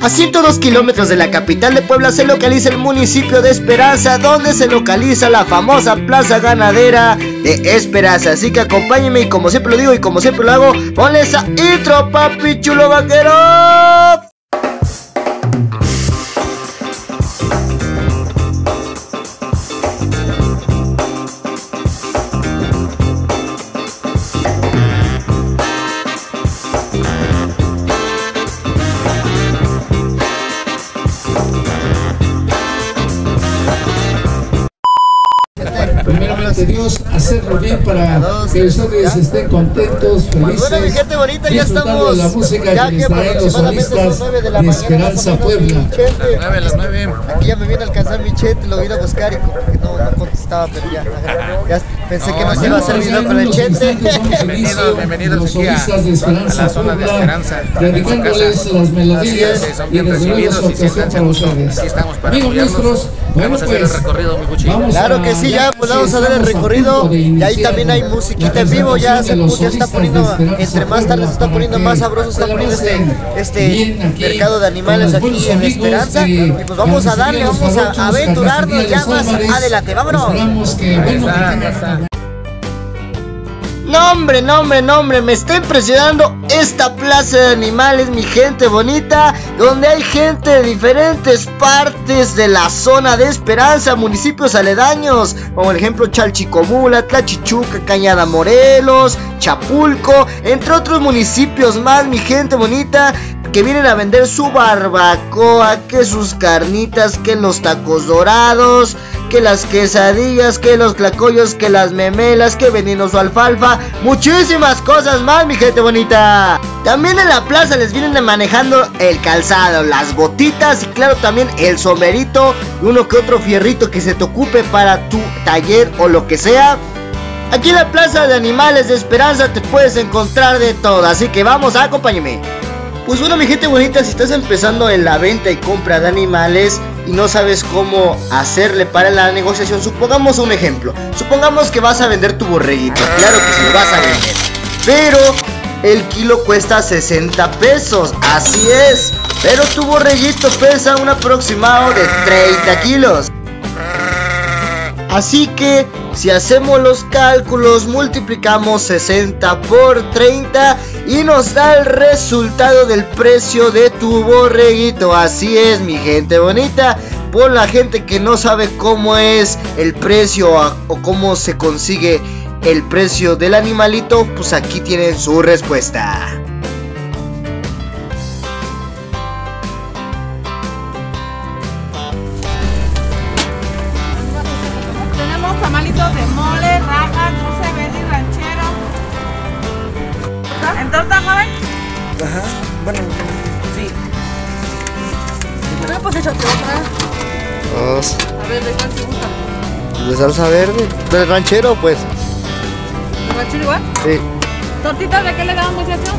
A 102 kilómetros de la capital de Puebla se localiza el municipio de Esperanza, donde se localiza la famosa plaza ganadera de Esperanza. Así que acompáñenme y como siempre lo digo y como siempre lo hago, ponle esa intro, papi chulo vaquero. Primeramente Dios, hacerlo bien para que ustedes estén contentos, felices. Bueno, mi gente bonita, ya estamos de la música que les traen los solistas de Esperanza Puebla. Las 9. Aquí ya me viene a alcanzar mi chete, lo vine a buscar y como que no contestaba, pero ya pensé que no se iba a hacer video con el chete. Bienvenidos los aquí solistas de Esperanza a la zona de Puebla, Esperanza, dedicándoles las melodías son y bien desde luego recibidos su y siéntanse actuación para ustedes. aquí estamos para Amigos apoyarlos. nuestros, bueno Vamos a hacer el pues, recorrido, mi cuchillo. Claro que sí, ya pues vamos a dar el recorrido y ahí también hay musiquita en vivo, ya se está poniendo, entre más tarde se está poniendo más sabroso, se está poniendo este mercado de animales aquí en Esperanza y pues vamos a darle, vamos a aventurarnos ya más adelante, vámonos. No hombre, me está impresionando esta plaza de animales, mi gente bonita, donde hay gente de diferentes partes de la zona de Esperanza, municipios aledaños, como el ejemplo Chalchicomula, Tlachichuca, Cañada Morelos, Chapulco, entre otros municipios más, mi gente bonita, que vienen a vender su barbacoa, que sus carnitas, que los tacos dorados, que las quesadillas, que los tlacoyos, que las memelas, que veneno su alfalfa, muchísimas cosas más, mi gente bonita. También en la plaza les vienen manejando el calzado, las botitas y claro también el sombrerito y uno que otro fierrito que se te ocupe para tu taller o lo que sea. Aquí en la plaza de animales de Esperanza te puedes encontrar de todo, así que vamos, acompáñame. Pues bueno, mi gente bonita, si estás empezando en la venta y compra de animales y no sabes cómo hacerle para la negociación, supongamos un ejemplo, supongamos que vas a vender tu borreguito, claro que sí lo vas a vender, pero el kilo cuesta 60 pesos, así es, pero tu borreguito pesa un aproximado de 30 kilos. Así que si hacemos los cálculos, multiplicamos 60 por 30 y nos da el resultado del precio de tu borreguito. Así es, mi gente bonita. Por la gente que no sabe cómo es el precio o cómo se consigue el precio del animalito, pues aquí tienen su respuesta. Tamalitos de mole, rajas, dulce verde y ranchero. ¿En torta, joven? Ajá, bueno, Sí. Bueno, pues échate otra. dos. A ver, ¿de cuál te gusta? De salsa verde, del ranchero pues. ¿De ranchero igual? Sí. ¿Tortitas de qué le damos, muchachos?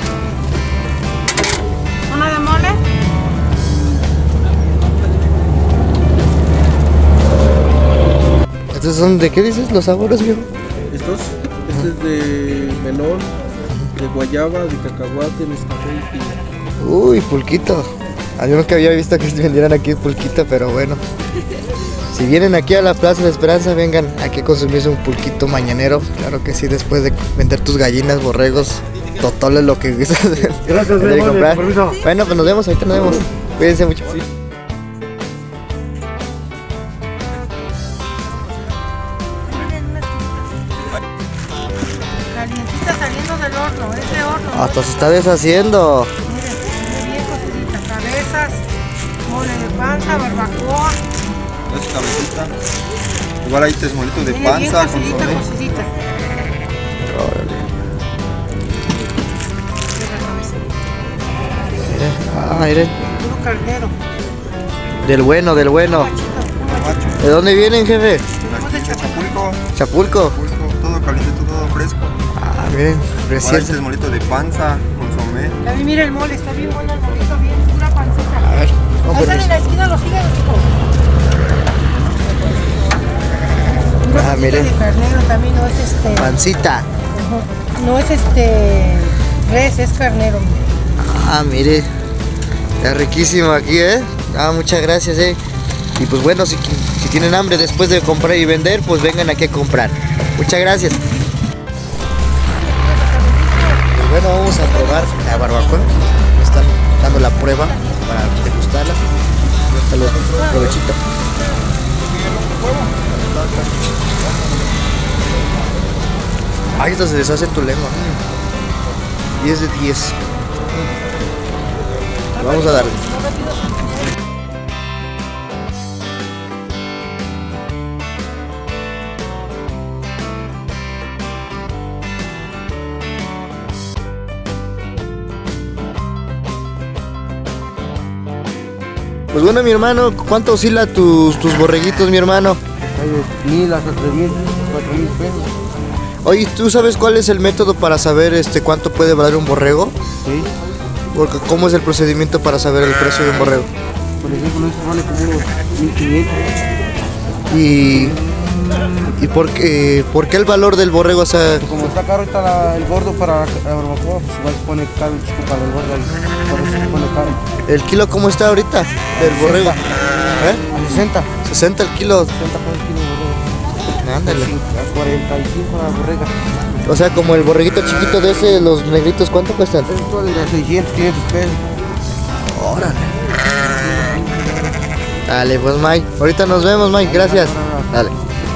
¿Una de mole? ¿Estos son de qué dices los sabores, viejo? Este es de melón, de guayaba, de cacahuate, mezcafé y piña. Uy, pulquito. Yo nunca había visto que vendieran aquí pulquito, pero bueno. Si vienen aquí a la Plaza de Esperanza, vengan aquí a consumirse un pulquito mañanero. Claro que sí, después de vender tus gallinas, borregos, totoles, lo que gustas. Gracias, de comprar. permiso. Bueno, pues nos vemos, ahorita nos vemos. Cuídense mucho. Sí. Calientita saliendo del horno, es de horno. Hasta se está deshaciendo. Miren, es de viejo, turita. Cabezas, mole de panza, barbacoa. Es cabecita. Igual hay tesmolitos de Mire, bien panza con cocidita, soné. cocidita. Órale. De la cabeza. Miren. Puro carnero. Del bueno, del bueno. Macho. ¿De dónde vienen, jefe? Tenemos de De Chapulco. Chapulco. Chapulco. Todo caliente, todo fresco. Ah, miren, Igual hay recién. tesmolitos de panza con somé. También mira el mole, está bien bueno el molito, bien pura pancita. A ver, vamos Ahí por están en la esquina los hígados, chicos. Ah, miren. De carnero también no es pancita. no es res, es carnero. Ah, mire. Está riquísimo aquí, muchas gracias, Y pues bueno, si tienen hambre después de comprar y vender, pues vengan aquí a comprar. Muchas gracias. Pues bueno, vamos a probar la barbacoa. Me están dando la prueba para degustarla. Hasta luego, provechito. Ay, esto se deshace en tu lengua. 10 de 10. Vamos a darle. Pues bueno, mi hermano, ¿cuánto oscila tus borreguitos, mi hermano? Hay 1000 hasta 3,000, 4,000 pesos. Oye, ¿tú sabes cuál es el método para saber cuánto puede valer un borrego? Sí. Porque ¿cómo es el procedimiento para saber el precio de un borrego? Por ejemplo, esto vale como unos 1,500. ¿Y por qué el valor del borrego? O sea, como está caro ahorita el gordo para la barbacoa, pues igual se pone caro el chico para el gordo, por eso se pone caro. ¿el kilo cómo está ahorita del borrego? A 60. 60 el kilo. 60 por el kilo de borrego. Ándale. A 45 la borrega. O sea, como el borreguito chiquito de ese, los negritos, ¿cuánto cuestan? Esto de 600, 500 pesos. Órale. Dale, pues Mike. Ahorita nos vemos, Mike. Gracias. Dale.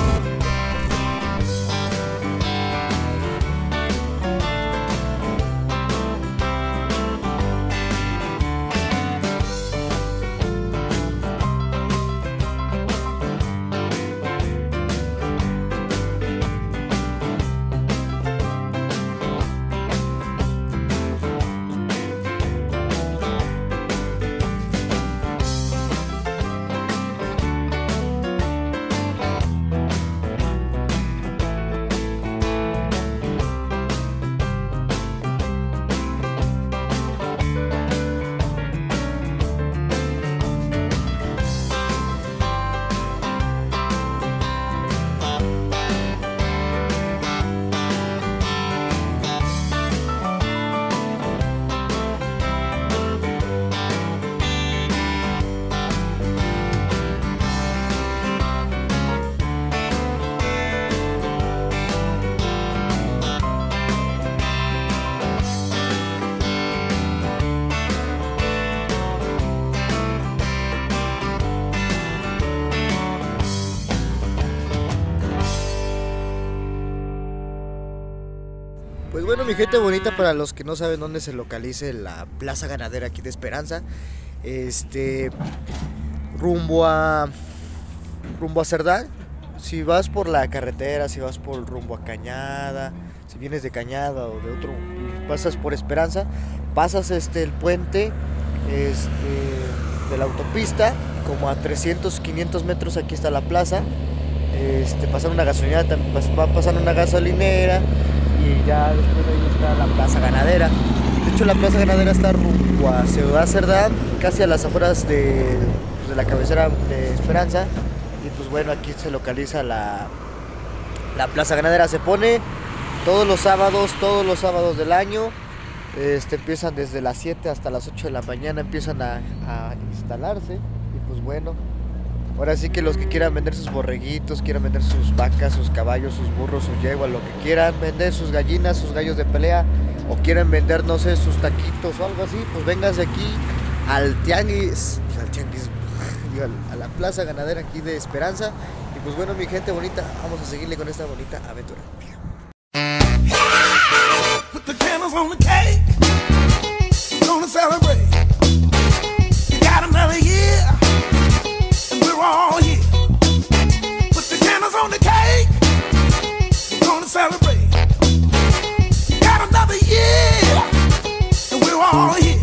Pues bueno, mi gente bonita, para los que no saben dónde se localice la Plaza Ganadera aquí de Esperanza, rumbo a Cerdán. Si vas por la carretera, si vas por rumbo a Cañada, si vienes de Cañada o de otro, y pasas por Esperanza, pasas el puente de la autopista, como a 300, 500 metros aquí está la plaza. Pasar una gasolinera, va a pasar una gasolinera y ya después de ahí está la Plaza Ganadera. De hecho, la Plaza Ganadera está rumbo a Ciudad Cerdán, casi a las afueras de la cabecera de Esperanza. Y pues bueno, aquí se localiza la Plaza Ganadera. Se pone todos los sábados del año. Empiezan desde las 7 hasta las 8 de la mañana, empiezan a instalarse. Y pues bueno, ahora sí que los que quieran vender sus borreguitos, quieran vender sus vacas, sus caballos, sus burros, sus yeguas, lo que quieran vender, sus gallinas, sus gallos de pelea, o quieran vender, no sé, sus taquitos o algo así, pues vénganse aquí al tianguis, a la Plaza Ganadera aquí de Esperanza. Y pues bueno, mi gente bonita, vamos a seguirle con esta bonita aventura. All here. Put the candles on the cake. We're gonna celebrate. Got another year, and we're all here.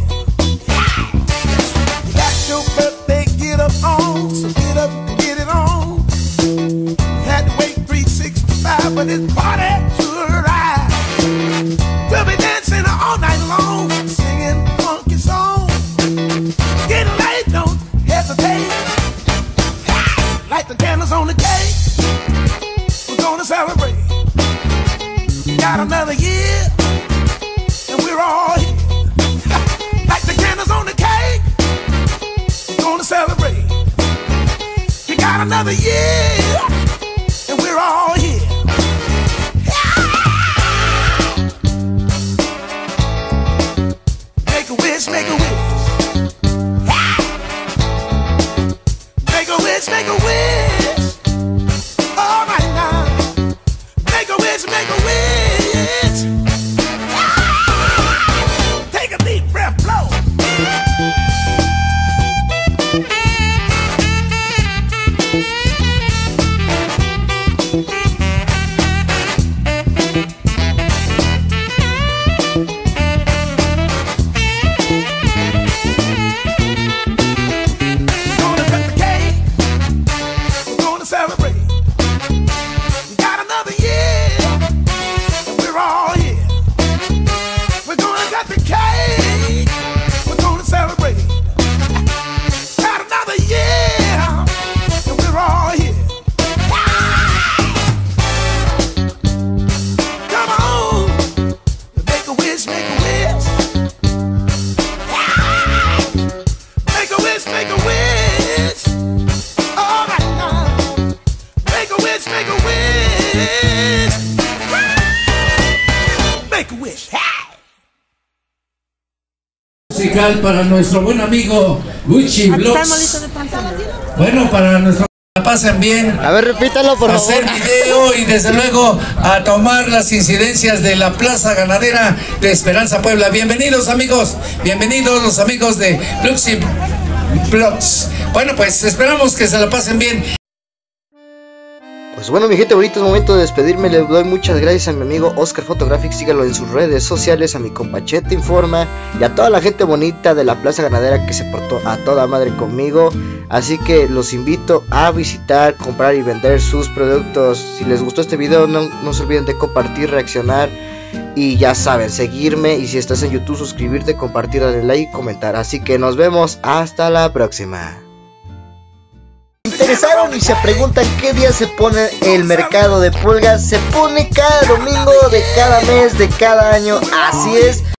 You got your birthday, get up on, so get up and get it on. You had to wait 365, but it's party to arrive. We'll be dancing all got another year, and we're all here. Make a wish, make a wish. Make a wish, make a wish. All right now. Make a wish, make a wish. Take a deep breath, blow. Musical para nuestro buen amigo Gucci Vlogs. Bueno, para nuestro la pasen bien. A ver, repítalo por favor. Hacer video y desde luego a tomar las incidencias de la Plaza Ganadera de Esperanza, Puebla. Bienvenidos amigos, bienvenidos los amigos de Gucci Vlogs. Bueno, pues esperamos que se la pasen bien. Pues bueno, mi gente bonita, es momento de despedirme. Les doy muchas gracias a mi amigo Oscar Photographics. Síganlo en sus redes sociales, a mi compa Chete Informa y a toda la gente bonita de la Plaza Ganadera que se portó a toda madre conmigo. Así que los invito a visitar, comprar y vender sus productos. Si les gustó este video, no se olviden de compartir, reaccionar y ya saben, seguirme. Y si estás en YouTube, suscribirte, compartir, darle like y comentar. Así que nos vemos hasta la próxima. Interesaron y se preguntan qué día se pone el mercado de pulgas. Se pone cada domingo de cada mes, de cada año, así es.